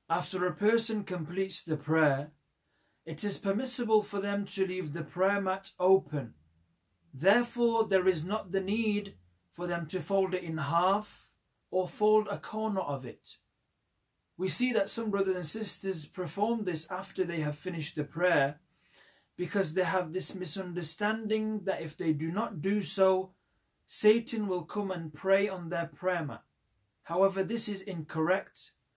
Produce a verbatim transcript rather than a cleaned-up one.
After a person completes the prayer, it is permissible for them to leave the prayer mat open. Therefore, there is not the need for them to fold it in half or fold a corner of it. We see that some brothers and sisters perform this after they have finished the prayer because they have this misunderstanding that if they do not do so, Satan will come and prey on their prayer mat. However, this is incorrect,